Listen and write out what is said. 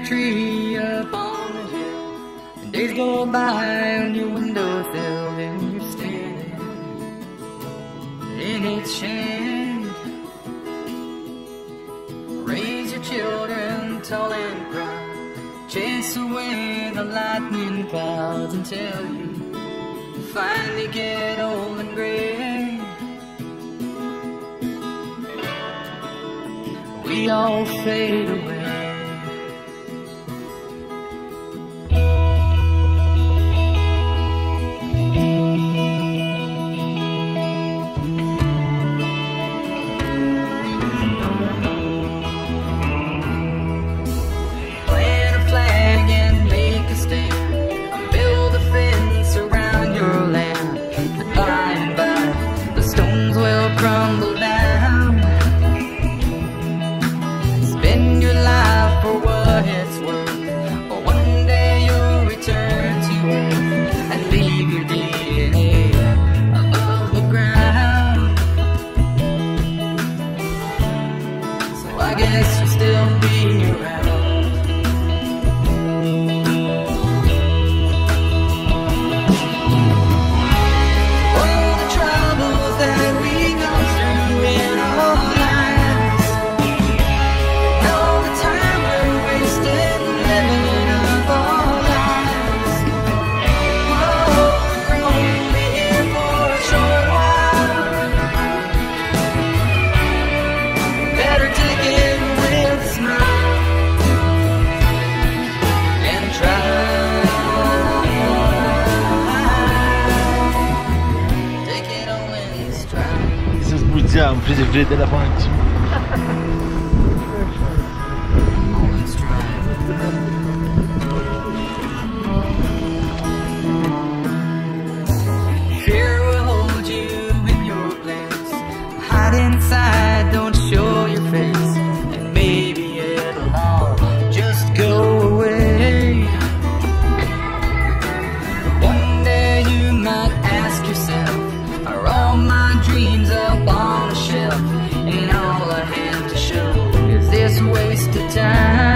tree up on the hill, and days go by on your windowsill, and you're standing in its shade. Raise your children tall and proud, chase away the lightning clouds until you finally get old and gray. We all fade away. Crumble down. Spend your life for what it's worth, but one day you'll return to earth and leave your DNA above the ground. So I guess you'll still be around. Sbugiamo, prese fredda la pancia. Fear will hold you in your place. Hide inside, don't show your face, and maybe it'll all just go away. One day you might ask yourself, are all my dreams up on the shelf, and all I have to show is this wasted time?